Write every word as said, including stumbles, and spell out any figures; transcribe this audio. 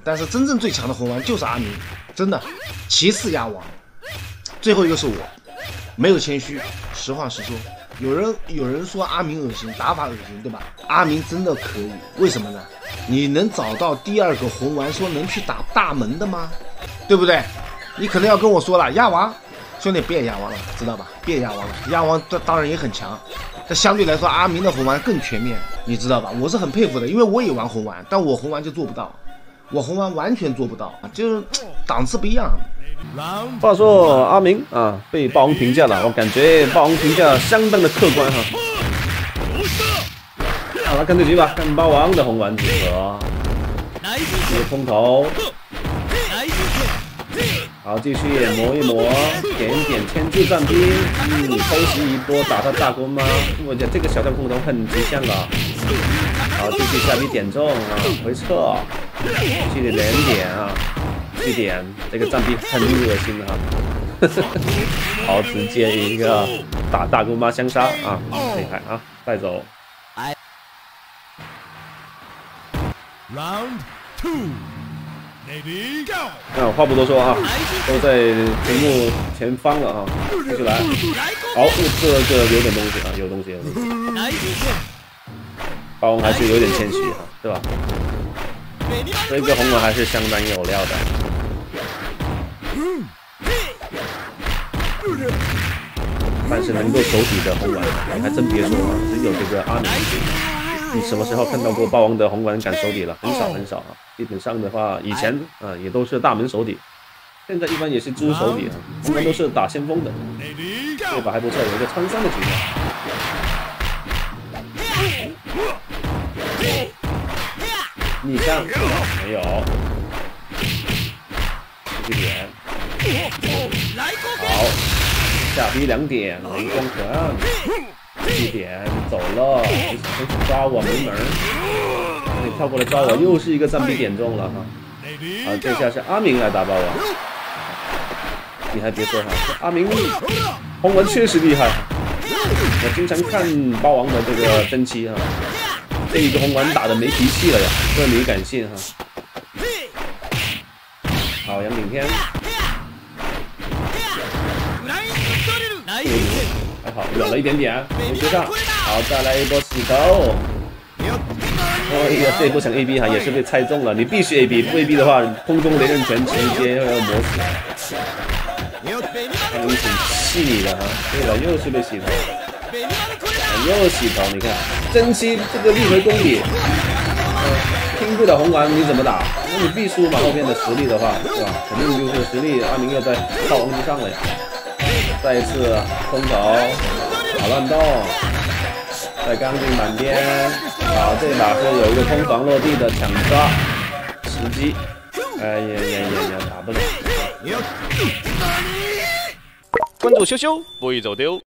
但是真正最强的红丸就是阿明，真的。其次鸭王，最后一个是我，没有谦虚，实话实说。有人有人说阿明恶心，打法恶心，对吧？阿明真的可以，为什么呢？你能找到第二个红丸说能去打大门的吗？对不对？你可能要跟我说了，鸭王，兄弟别鸭王了，知道吧？别鸭王了，鸭王当然也很强。但相对来说，阿明的红丸更全面，你知道吧？我是很佩服的，因为我也玩红丸，但我红丸就做不到，我红丸完全做不到，就是档次不一样。 话说阿明啊，被霸王评价了，我感觉霸王评价相当的客观哈。好，来看对局吧，看霸王的红丸组合，接空投。好，继续磨一磨，点一点牵制战兵，嗯，偷袭一波打他大锅吗？我觉得这个小将空投很极限了。好，继续下笔点中啊，回撤，继续连点啊，据点，这个战兵很恶心哈。好，直接一个打大姑妈相杀啊，厉害啊，带走。Round two。啊，话不多说啊，都在屏幕前方了啊，继续来。好，这个有点东西啊，有东西，有东西。霸王还是有点谦虚啊，对吧？这个红丸还是相当有料的。但是能够手底的红丸，你还真别说啊，只有这个阿明。你什么时候看到过霸王的红丸敢手底了？很少很少啊！基本上的话，以前啊也都是大门手底，现在一般也是猪手底啊，红丸都是打先锋的。这把还不错，有一个穿山的局面。逆向没有，继续点，好，下逼两点，雷光拳。一点走了，抓我没门儿！你跳过来抓我，又是一个战逼点中了哈。好，这下是阿明来打霸王，你还别说哈，阿明红丸确实厉害。我经常看霸王的这个真期哈，这一个红丸打的没脾气了呀，这你敢信哈？好，杨顶天。还好，远了一点点，没接上。好，再来一波洗头。哎呀，这一波想 A B 哈，也是被猜中了。你必须 A B， 不 A B 的话，空中雷刃拳直接要要磨死。他们挺细腻的哈。对了，又是被洗头，又洗头。你看，真期这个力回公里，呃，拼不了红丸你怎么打？那你必输嘛。后面的实力的话，是吧？肯定就是实力，阿明要在霸王之上了呀。再一次空投，打乱动，再刚劲满天，好，这把是有一个空防落地的抢抓时机，哎呀呀呀呀，打不了。关注羞羞，不会走丢。